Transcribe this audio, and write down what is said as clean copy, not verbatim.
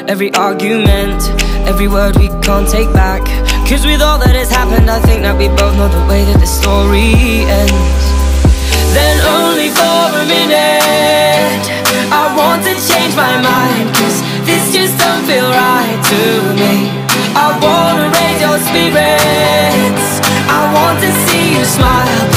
every argument, every word we can't take back. Cause with all that has happened, I think that we both know the way that the story ends. Then only for a minute I want to change my mind, cause this just don't feel right to me. I wanna raise your spirits, I want to see you smile.